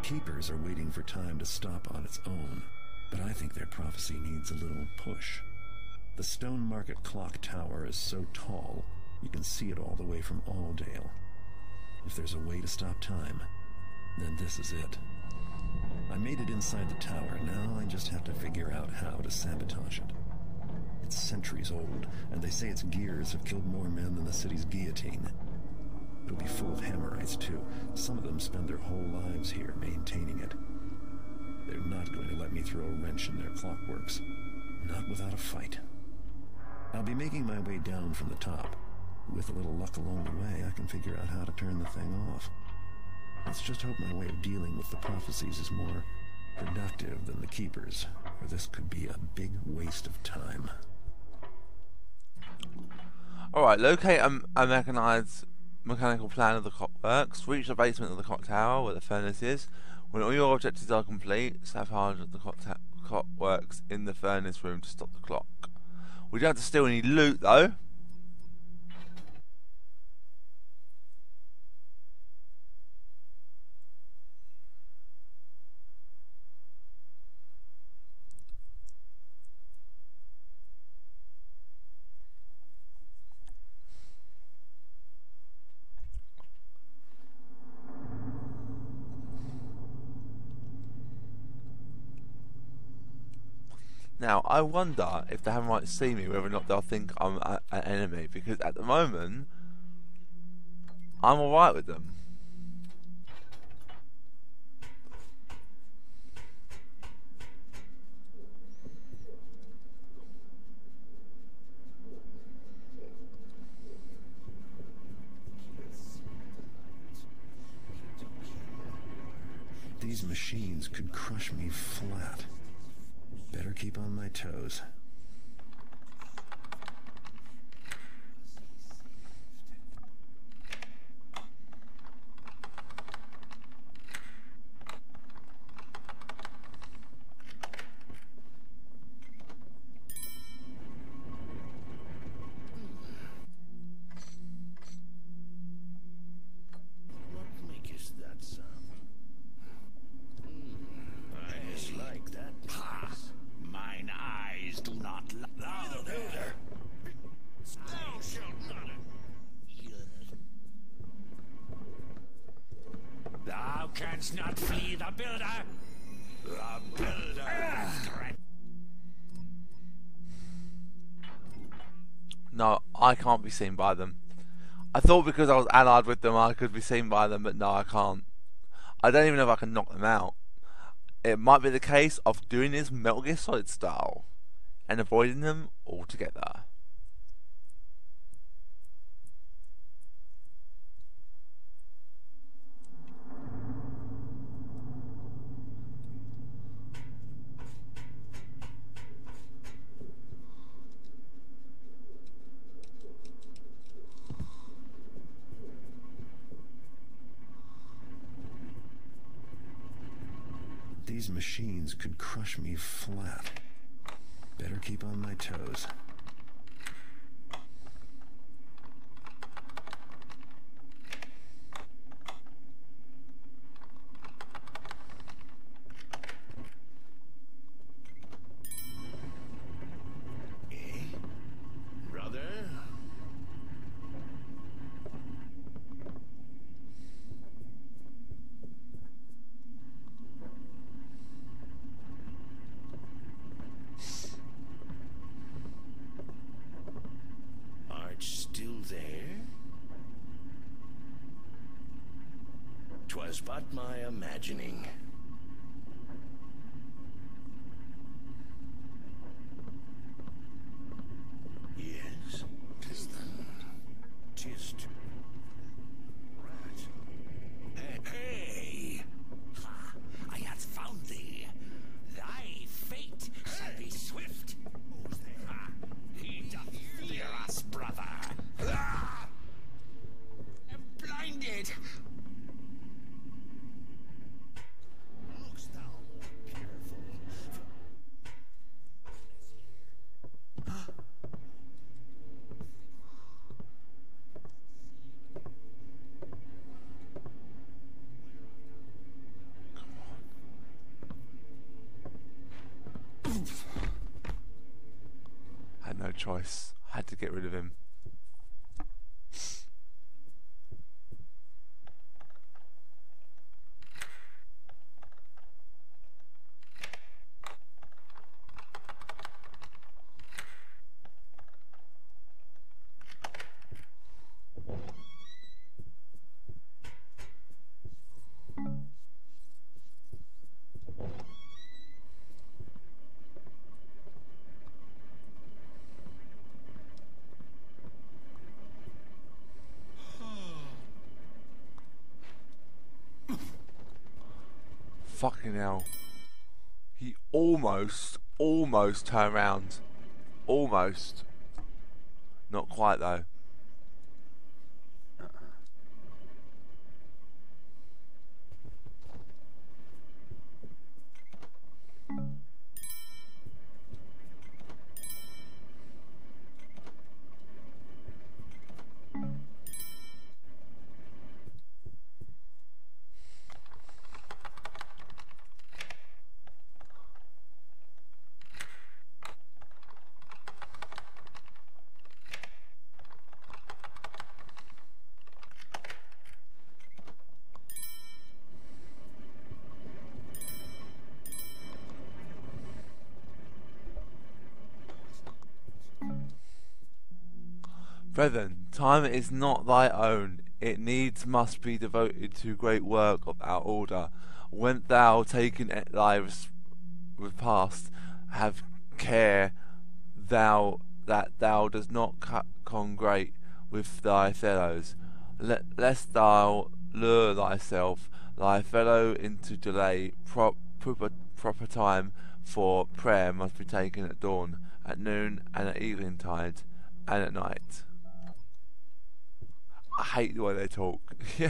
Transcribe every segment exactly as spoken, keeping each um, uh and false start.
Keepers are waiting for time to stop on its own, but I think their prophecy needs a little push. The Stone Market Clock Tower is so tall, you can see it all the way from Aldale. If there's a way to stop time, then this is it. I made it inside the tower, now I just have to figure out how to sabotage it. It's centuries old, and they say its gears have killed more men than the city's guillotine. It'll be full of Hammerites, too. Some of them spend their whole lives here maintaining it. They're not going to let me throw a wrench in their clockworks. Not without a fight. I'll be making my way down from the top. With a little luck along the way, I can figure out how to turn the thing off. Let's just hope my way of dealing with the prophecies is more productive than the Keepers, or this could be a big waste of time. Alright, locate a, a mechanized mechanical plan of the clockworks. Reach the basement of the clock tower where the furnace is. When all your objectives are complete, sabotage the clock clockworks in the furnace room to stop the clock. We don't have to steal any loot though. Now, I wonder if the Hammerites see me, whether or not they'll think I'm a, an enemy, because at the moment, I'm alright with them. These machines could crush me flat. Better keep on my toes. Canst not flee the builder. The builder. No, I can't be seen by them. I thought because I was allied with them I could be seen by them, but no, I can't. I don't even know if I can knock them out. It might be the case of doing this Metal Gear Solid style and avoiding them altogether. These machines could crush me flat. Better keep on my toes. Was but my imagining. Yes, tis then. Tis to right. Hey! I have found thee. Thy fate shall be swift. He doth fear us, brother. I'm blinded. choice. I had to get rid of him. Fucking hell. He almost, almost turned around. Almost. Not quite though. Brethren, time is not thy own, it needs must be devoted to great work of our order. When thou taken thy repast, have care thou that thou does not congregate with thy fellows, Let, lest thou lure thyself, thy fellow into delay. Pro proper, proper time for prayer must be taken at dawn, at noon, and at eventide, and at night. I hate the way they talk. Yeah.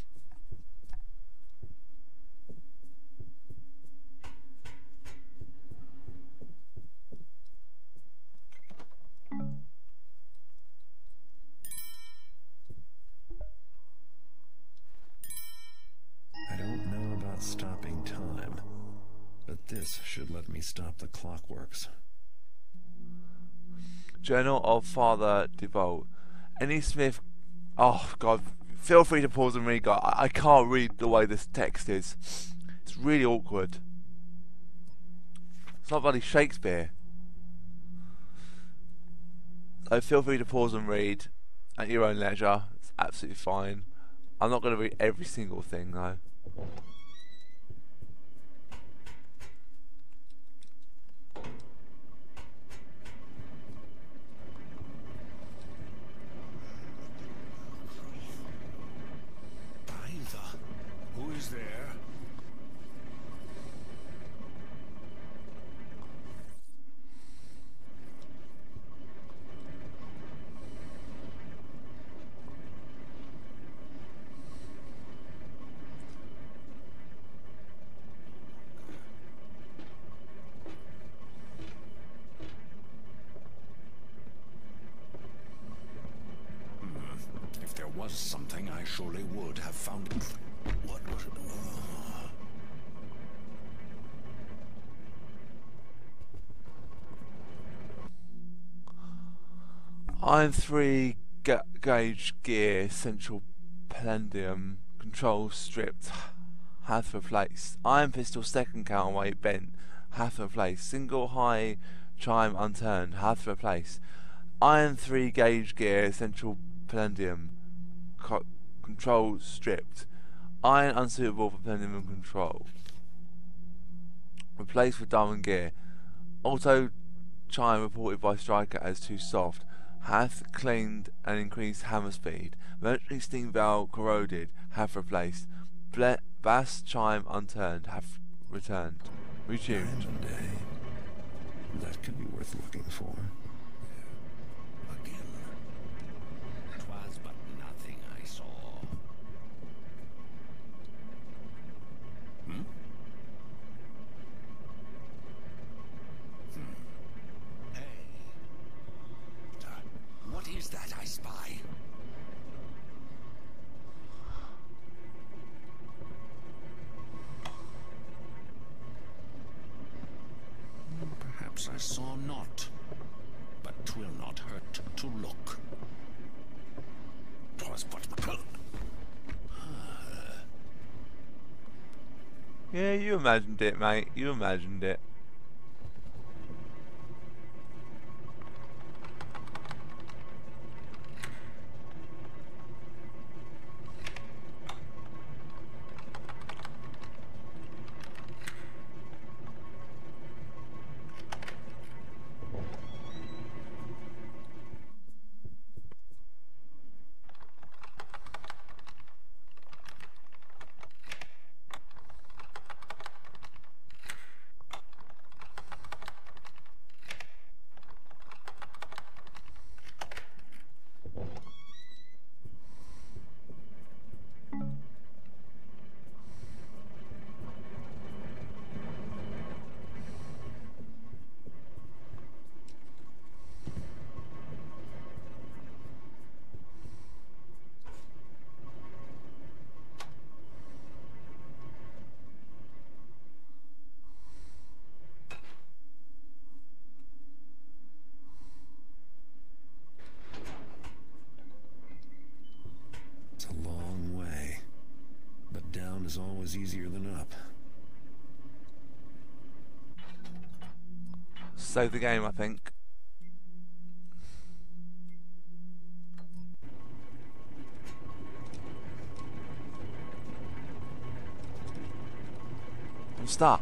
I don't know about stopping time, but this should let me stop the clockworks. Journal of Father Devolt. Any Smith. Oh God, feel free to pause and read, guys. I, I can't read the way this text is. It's really awkward. It's not bloody Shakespeare. So feel free to pause and read at your own leisure. It's absolutely fine. I'm not going to read every single thing though. Who is there? Hmm. If there was something, I surely would have found it. What was it? Oh. Iron three ga gauge gear, central Compendium, control stripped, hath replaced. Iron pistol, second counterweight bent, hath replaced. Single high chime unturned, hath replaced. Iron three gauge gear, central Compendium, co control stripped. Iron unsuitable for Compendium control. Replaced with diamond gear. Auto chime reported by Striker as too soft. Hath cleaned and increased hammer speed. Mercury steam valve corroded. Hath replaced. Ble bass chime unturned. Hath returned. Retuned. Diamond day. That could be worth looking for. Again. 'Twas but nothing I saw. Hmm? Hmm. Hey. Uh, what is that I spy? Perhaps I saw not. But but 'twill not hurt to look. 'Twas but my... Yeah, you imagined it, mate. You imagined it. It's a long way, but down is always easier than up. Save the game, I think. I'm stuck.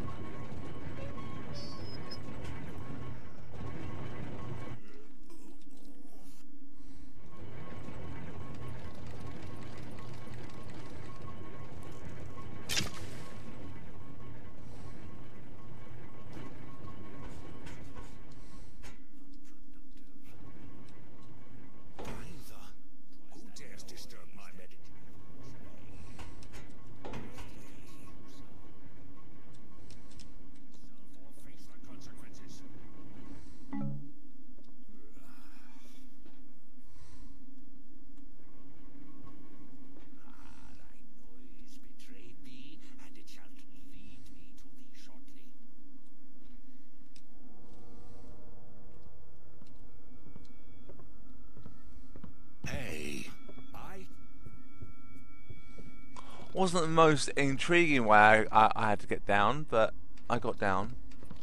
Wasn't the most intriguing way I, I, I had to get down, but I got down.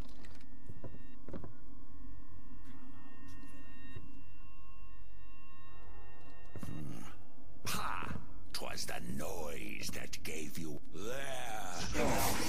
Hmm. Ha! 'Twas the noise that gave you there.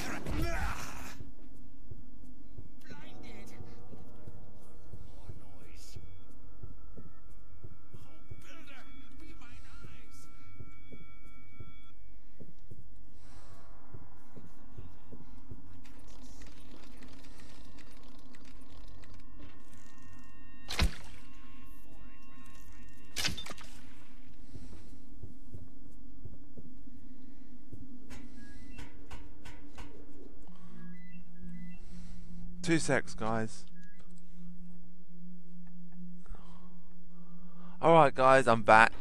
Two secs, guys. Alright, guys, I'm back.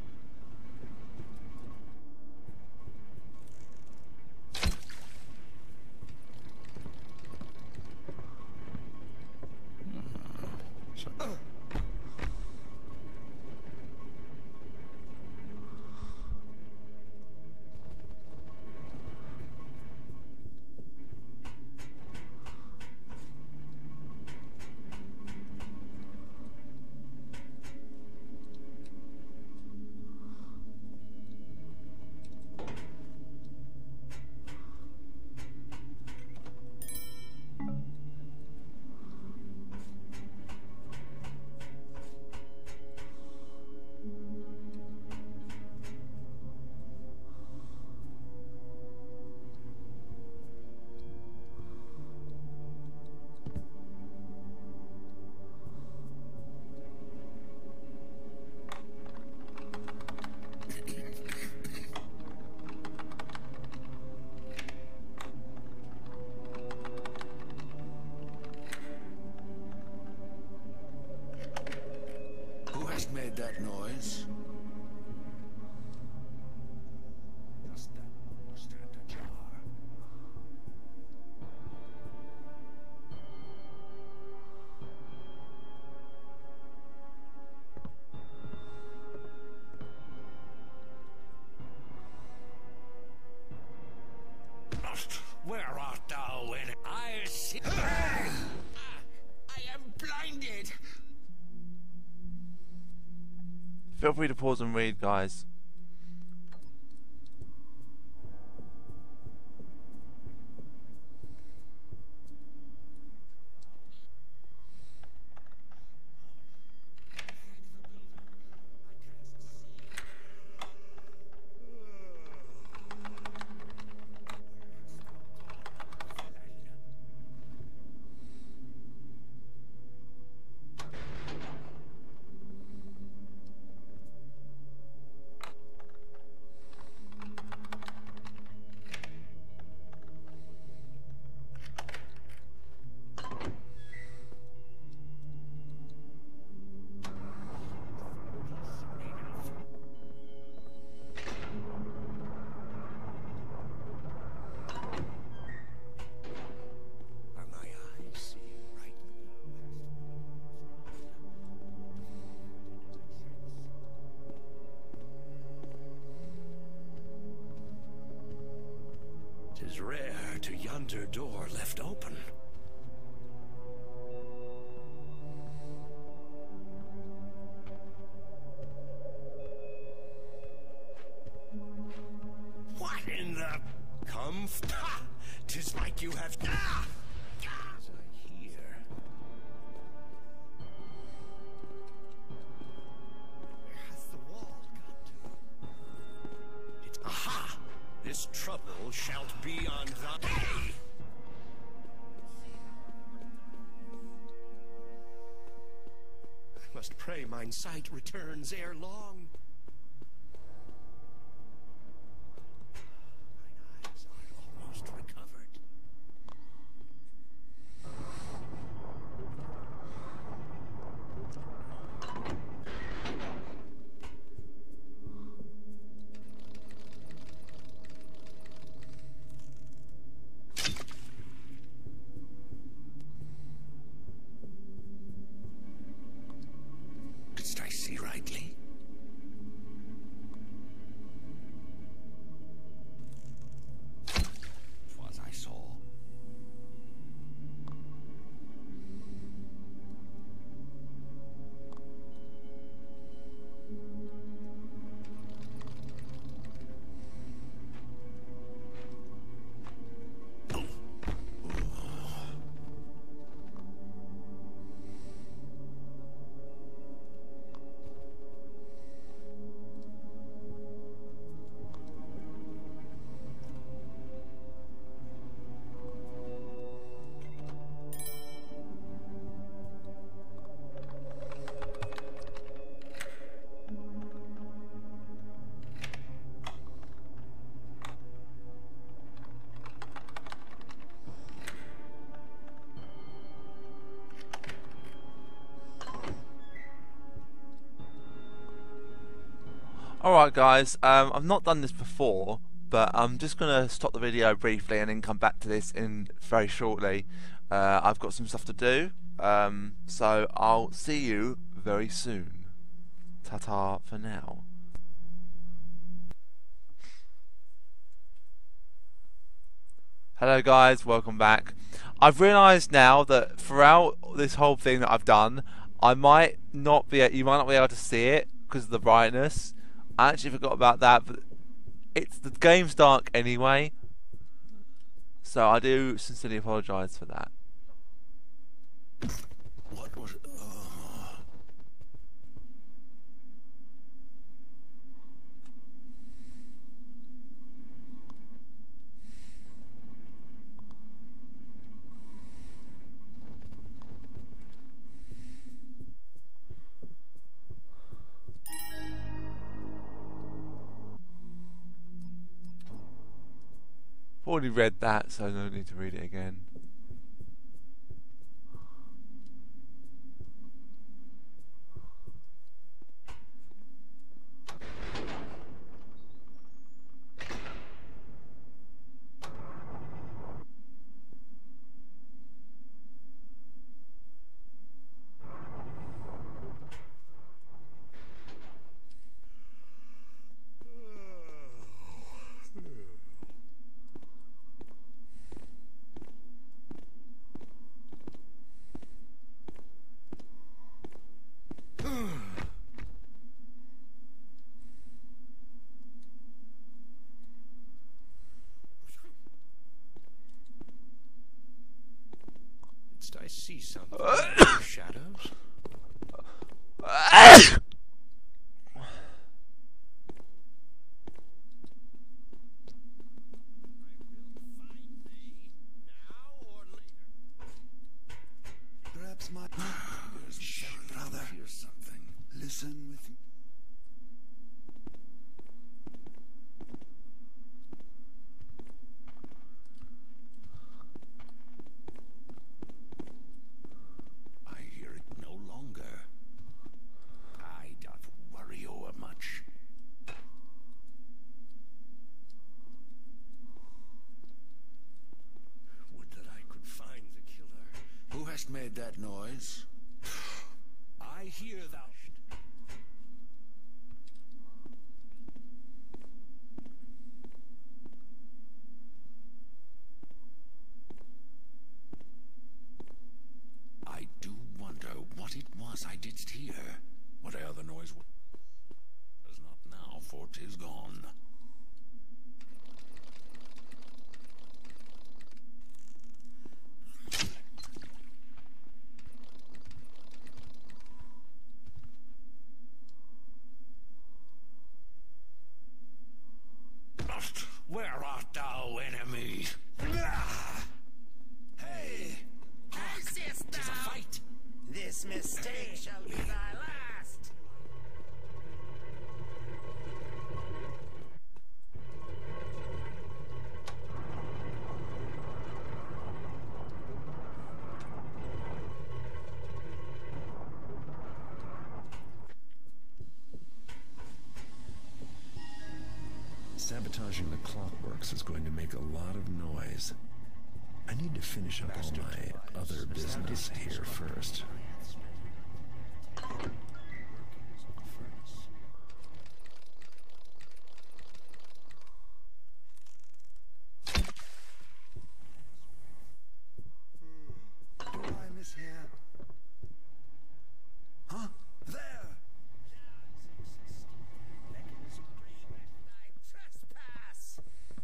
Made that noise. Just that stand ajar. Feel free to pause and read, guys. Tis rare to yonder door left open. What in the... Come... Ha! Tis like you have... Ah! As I hear... Where has the wall got to? It's... Aha! This trouble shalt be on thy day. I must pray mine sight returns ere long. Mine eyes are almost recovered. Didst I see rightly? Twas I saw. Alright guys, um, I've not done this before, but I'm just going to stop the video briefly and then come back to this in very shortly. Uh, I've got some stuff to do, um, so I'll see you very soon. Ta-ta for now. Hello guys, welcome back. I've realised now that throughout this whole thing that I've done, I might not be, you might not be able to see it because of the brightness. I actually forgot about that, but it's the game's dark anyway, so I do sincerely apologise for that. What was... Uh... Already read that, so I don't need to read it again. see something in the shadows. Perhaps my Shh, brother. Hear something. Listen with me. I hear it no longer. I doth worry o'er much. Would that I could find the killer. Who hast made that noise? I hear thou. I do wonder what it was I didst hear. Whatever the noise was. Is not now, for 'tis gone. Where art thou, enemy? Hey! Resist thou! 'Tis a fight! This mistake shall be thy last. Sabotaging the clockworks is going to make a lot of noise. I need to finish up all my other business here first. Do I miss here? Huh? There! Thy trespass.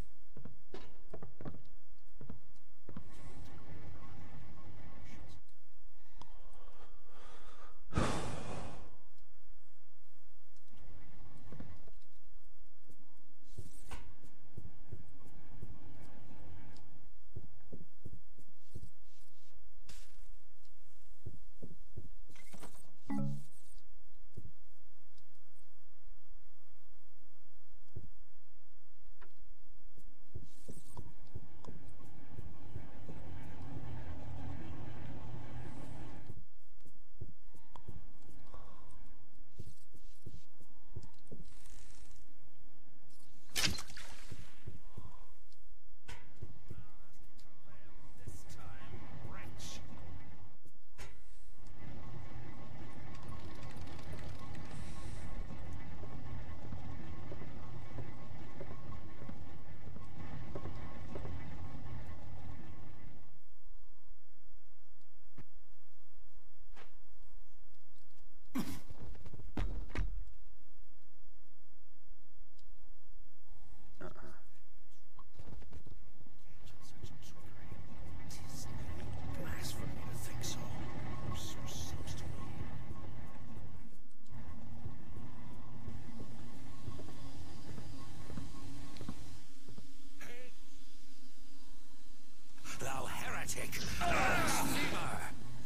Thou heretic! Blasphemer!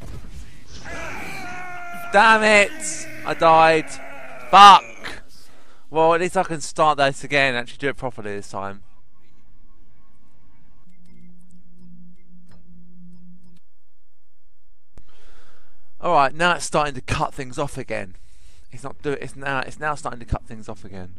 Damn it! I died. Fuck! Well, at least I can start this again and actually do it properly this time. Alright, now it's starting to cut things off again. It's not do it's now it's now starting to cut things off again.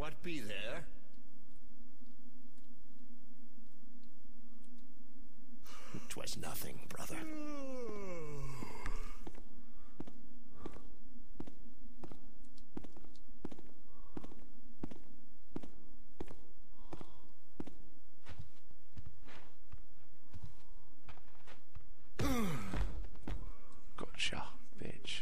What be there? Twas nothing, brother. Gotcha, bitch.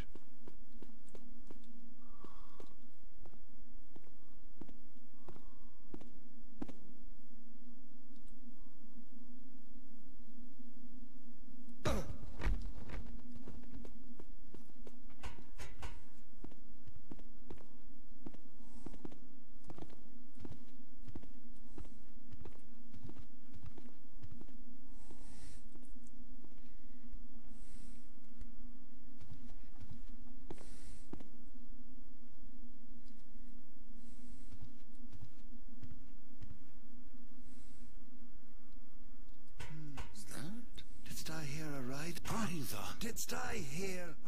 Didst I hear aright? Either. Didst I hear aright?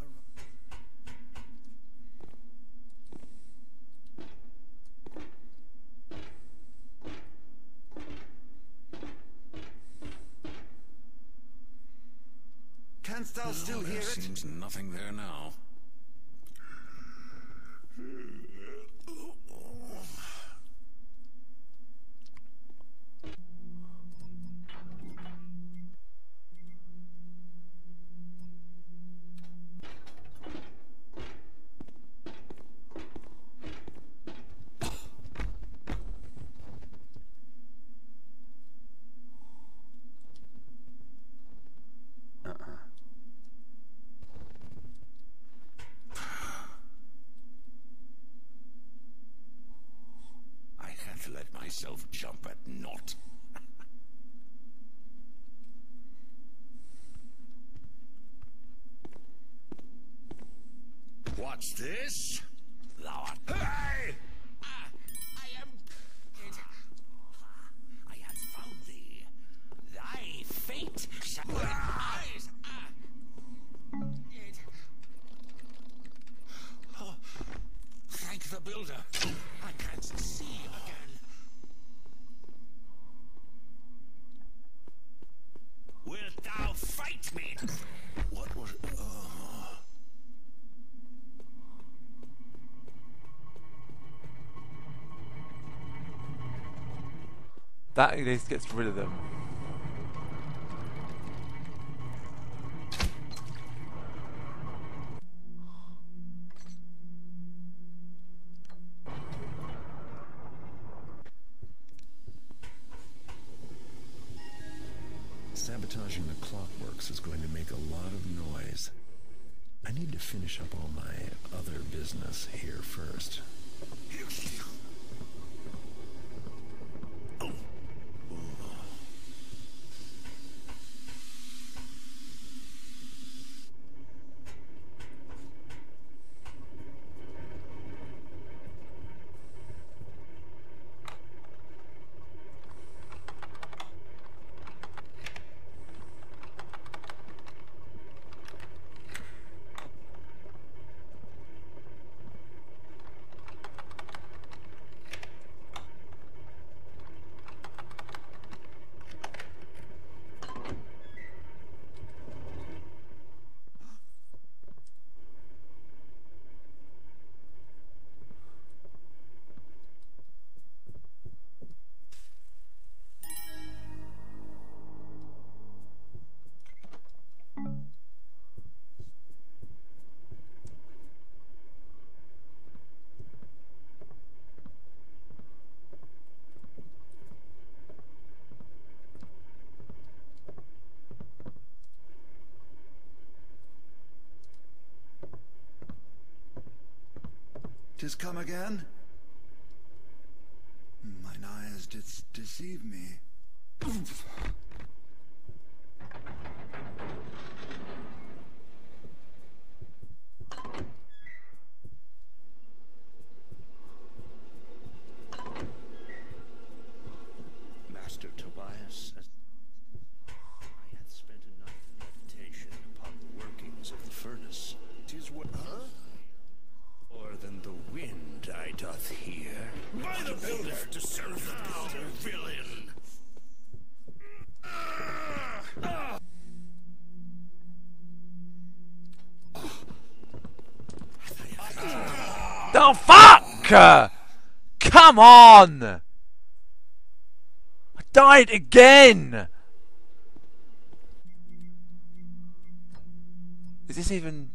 Canst thou still There hear it? seems nothing there now. Let myself jump at naught. What's this? Thou art... Hey! Ah, I am... It... I have found thee. Thy fate shall... Ah! Eyes... Ah! It... Oh, thank the builder. I can't see again. Wilt thou fight me? What was... Uh... That at least gets rid of them. Sabotaging the clockworks is going to make a lot of noise. I need to finish up all my other business here first. Tis come again? Mine eyes did deceive me. Master Tobias, as I had spent enough meditation upon the workings of the furnace. Tis what, huh? More than the wind I doth hear. By the the builder to serve the builder, villain. The fuck! Come on! I died again! Is this even...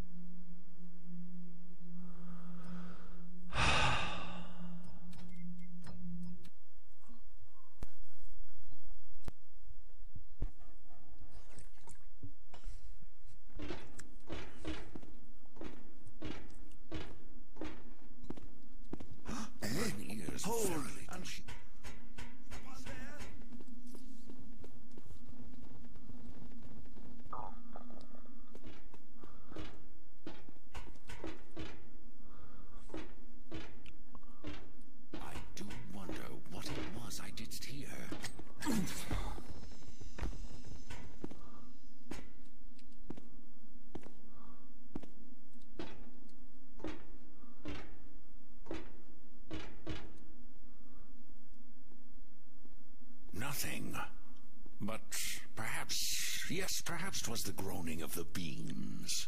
Nothing. But perhaps, yes, perhaps 'twas the groaning of the beams.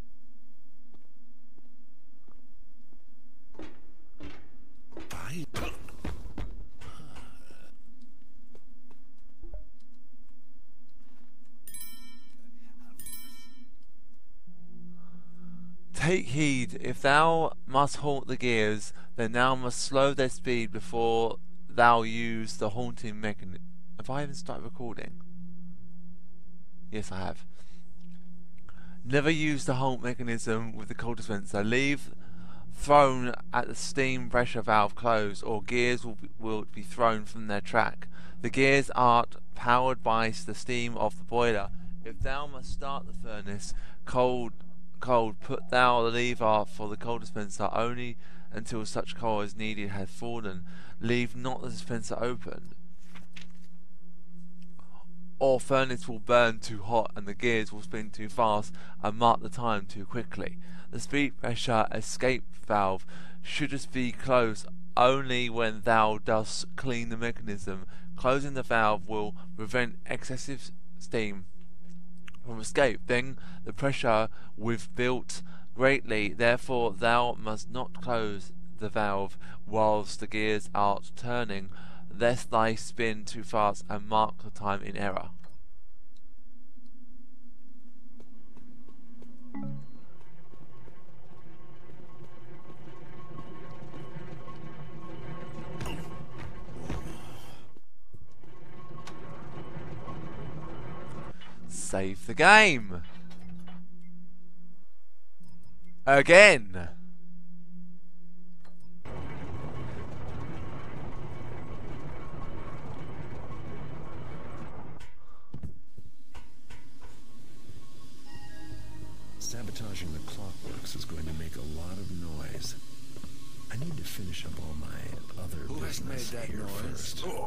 By... Take heed, if thou must haunt the gears, then thou must slow their speed before thou use the haunting mechanism. Have I even started recording? Yes, I have. Never use the halt mechanism with the coal dispenser. Leave thrown at the steam pressure valve closed, or gears will be, will be thrown from their track. The gears are powered by the steam of the boiler. If thou must start the furnace cold, cold, put thou the lever for the coal dispenser only until such coal as needed has fallen. Leave not the dispenser open, or furnace will burn too hot and the gears will spin too fast and mark the time too quickly. The speed pressure escape valve shouldst be closed only when thou dost clean the mechanism. Closing the valve will prevent excessive steam from escape. Then the pressure will built greatly. Therefore thou must not close the valve whilst the gears are turning, lest they spin too fast and mark the time in error. Save the game again. Sabotaging the clockworks is going to make a lot of noise. I need to finish up all my other Who has business made that here noise? first. Oh.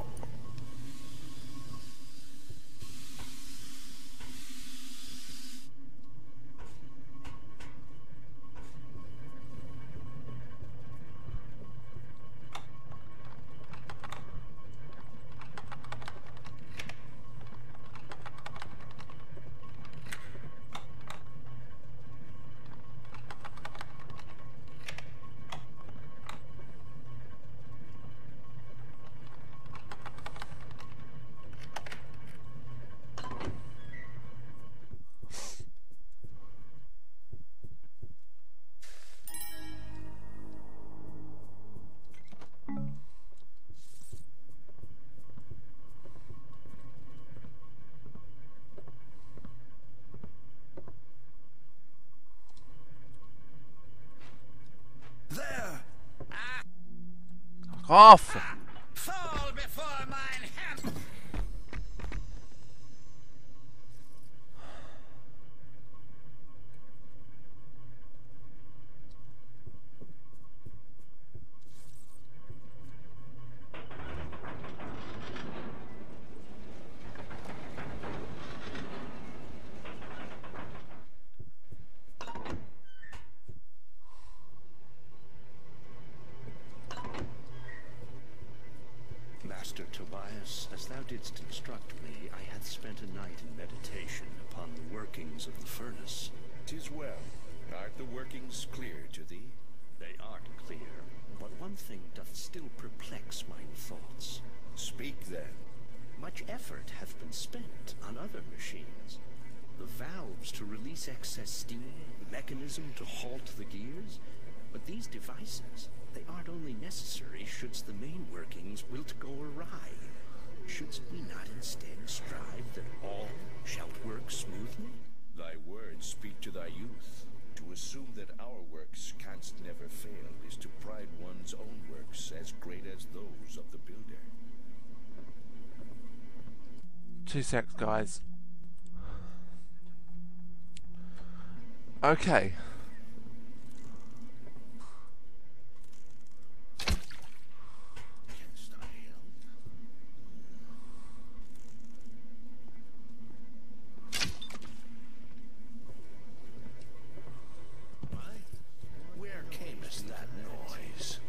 There! Off! Fall before mine hand. Elias, as thou didst instruct me, I hath spent a night in meditation upon the workings of the furnace. 'Tis well. Art the workings clear to thee? They art clear, but one thing doth still perplex mine thoughts. Speak then. Much effort hath been spent on other machines. The valves to release excess steam, the mechanism to halt the gears. But these devices, they aren't only necessary shouldst the main workings wilt go awry. Shouldst we not instead strive that all shalt work smoothly? Thy words speak to thy youth. To assume that our works canst never fail is to pride one's own works as great as those of the builder. Two secs, guys. Okay. Canst thou help? Why? Where camest that noise?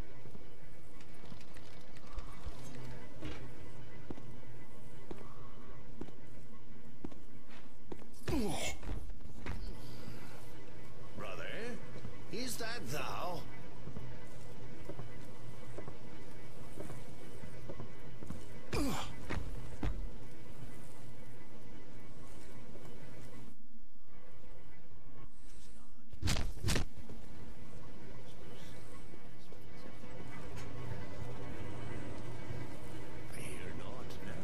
Brother, is that thou? I hear naught now.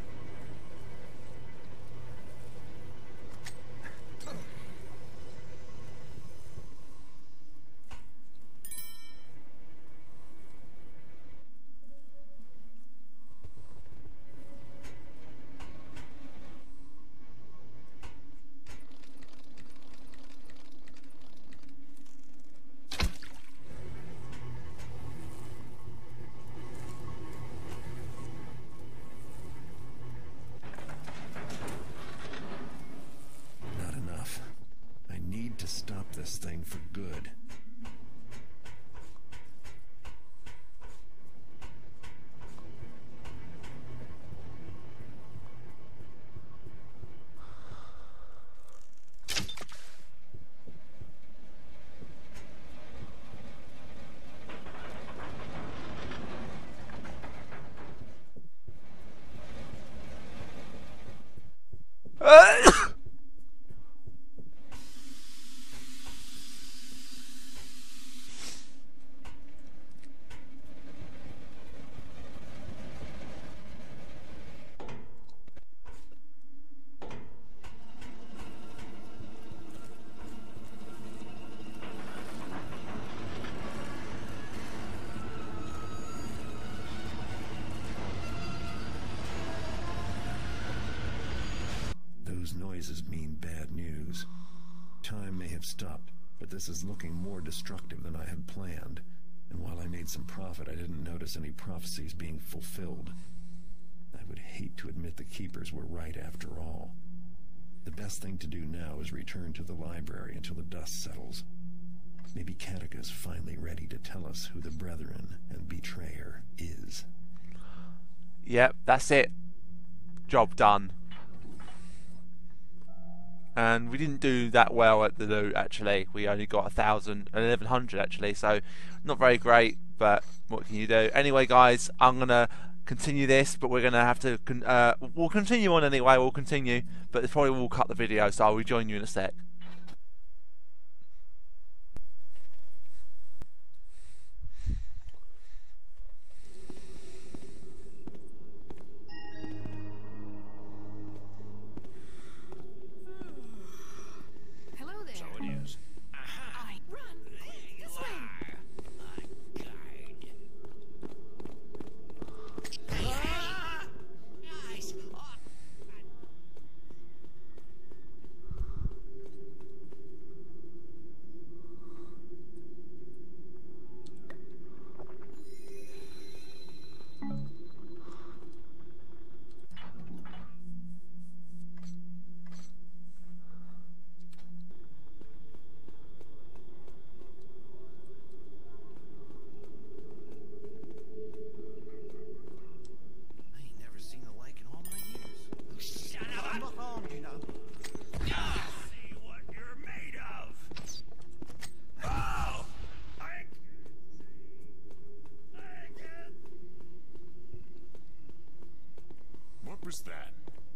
Not enough. I need to stop this thing for good. Those noises mean bad news. Time may have stopped, but this is looking more destructive than I had planned. And while I made some profit, I didn't notice any prophecies being fulfilled. I would hate to admit the Keepers were right after all. The best thing to do now is return to the library until the dust settles. Maybe Catechus finally ready to tell us who the Brethren and Betrayer is. Yep, that's it. Job done. And we didn't do that well at the loot, actually. We only got a thousand, eleven hundred actually, so not very great, but what can you do? Anyway, guys, I'm gonna continue this, but we're gonna have to con uh, we'll continue on anyway. We'll continue, but probably will cut the video, so I'll rejoin you in a sec. Hello there. So it is. Aha! I run. There This you way. are. My guide. Ah! Nice. Oh. was that?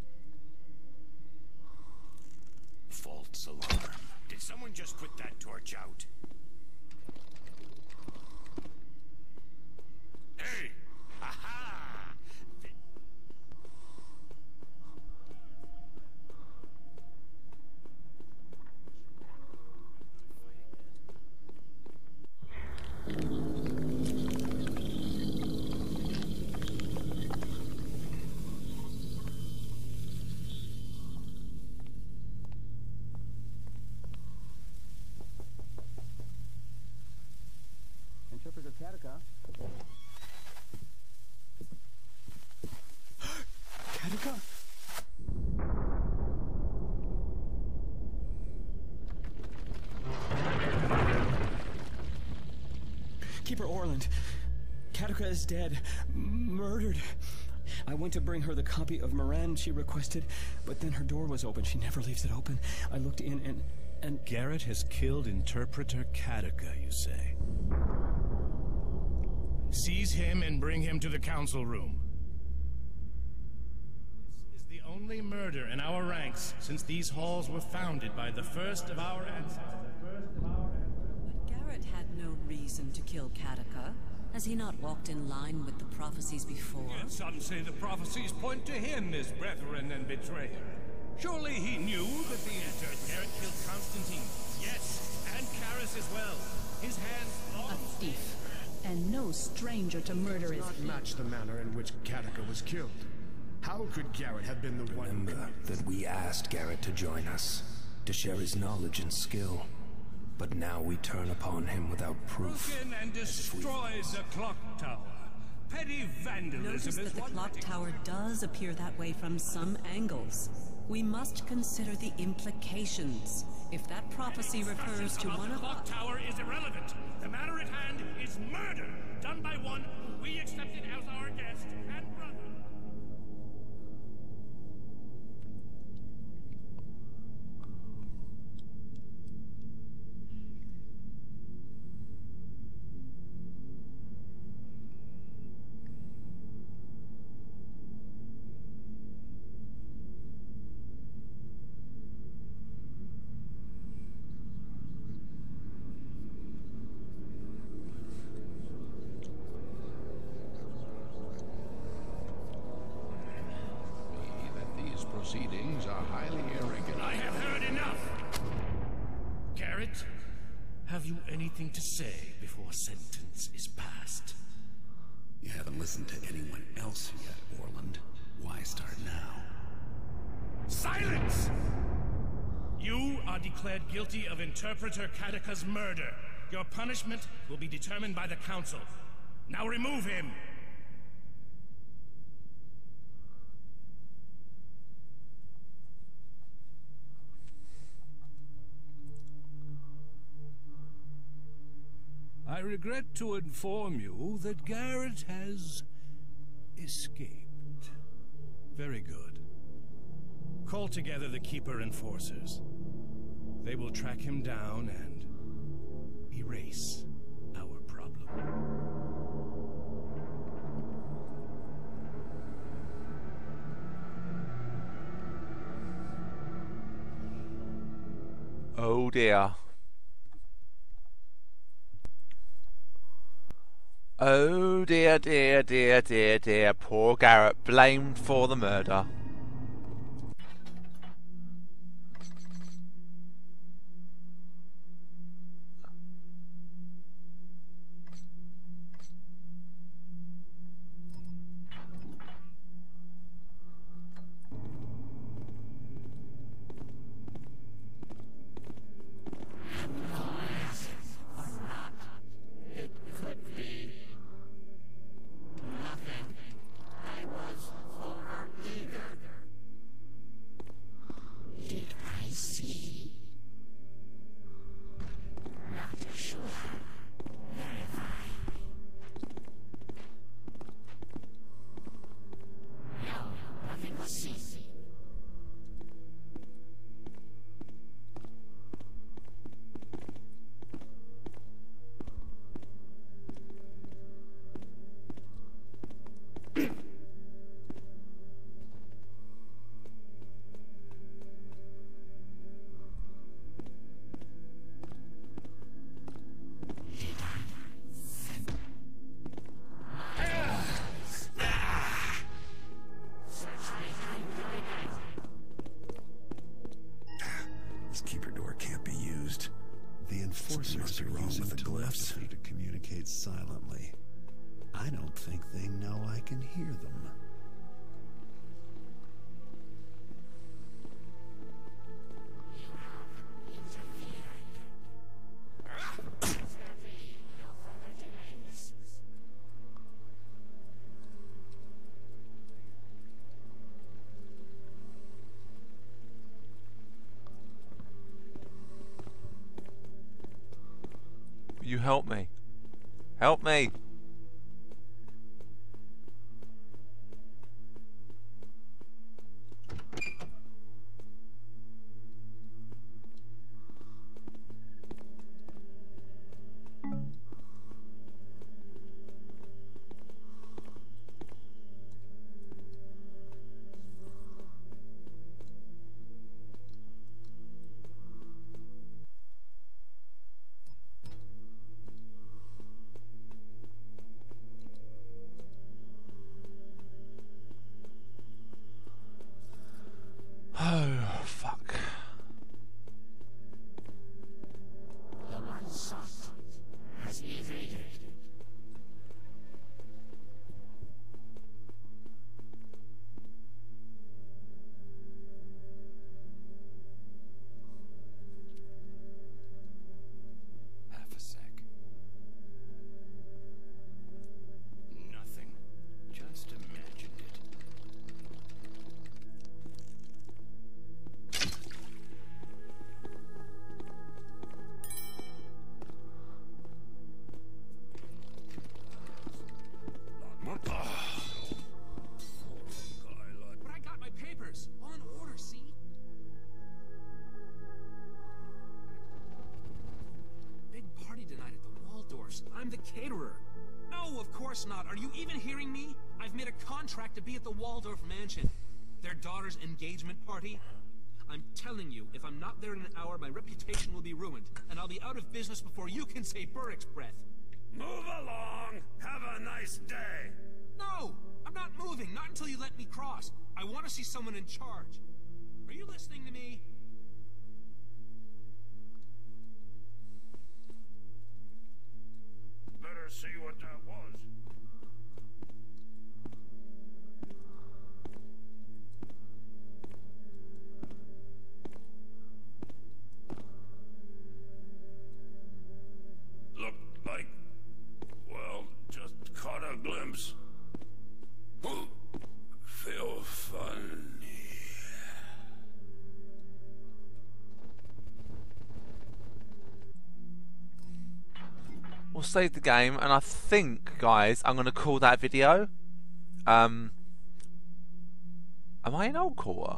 False alarm. Did someone just put that torch out? Hey! Aha! Interpreter Katika. Katika? Keeper Orland. Katika is dead. Murdered. I went to bring her the copy of Moran she requested, but then her door was open. She never leaves it open. I looked in and... and... Garrett has killed Interpreter Katika, you say? Seize him and bring him to the council room. This is the only murder in our ranks since these halls were founded by the first of our ancestors. But Garrett had no reason to kill Katika. Has he not walked in line with the prophecies before? Yet some say the prophecies point to him as brethren and betrayer. Surely he knew that the Entered. Garrett killed Constantine. Yes, and Chalice as well. His hands long... A thief. And no stranger to murder is not match the manner in which Katika was killed. How could Garrett have been the one? Remember that we asked Garrett to join us, to share his knowledge and skill. But now we turn upon him without proof. Broken and destroyed the clock tower. Petty vandalism Notice is that the one clock tower does appear that way from some angles. We must consider the implications. If that prophecy refers to one of... The clock tower is irrelevant. The matter at hand is murder, done by one who we accepted as our guest and brother. Proceedings are highly irregular. I have heard enough! Garrett, have you anything to say before sentence is passed? You haven't listened to anyone else yet, Orland. Why start now? Silence! You are declared guilty of Interpreter Katika's murder. Your punishment will be determined by the council. Now remove him! I regret to inform you that Garrett has escaped. Very good. Call together the Keeper enforcers. They will track him down and erase our problem. Oh dear. Oh dear, dear, dear, dear, dear. Poor Garrett, blamed for the murder. help me. Help me. Oh, fuck. The one sought has evaded. Half a sec. Nothing. Just imagined it. But I got my papers. All in order, see? Big party tonight at the Waldorfs. I'm the caterer. No, of course not. Are you even hearing me? I've made a contract to be at the Waldorf mansion. Their daughter's engagement party. I'm telling you, if I'm not there in an hour, my reputation will be ruined, and I'll be out of business before you can say Burrick's breath. Move along. Have a nice day. No! I'm not moving, not until you let me cross. I want to see someone in charge. Are you listening to me? Better see what that was. Looked like, well, just caught a glimpse. Ooh, feel funny. We'll save the game, and I think, guys, I'm going to call that video. Um, am I in Old Quarter?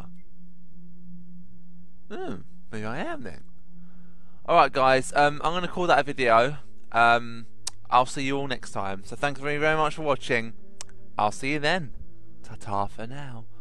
Hmm, maybe I am then. Alright, guys, um, I'm going to call that a video. Um, I'll see you all next time. So thanks very, very much for watching. I'll see you then. Ta-ta for now.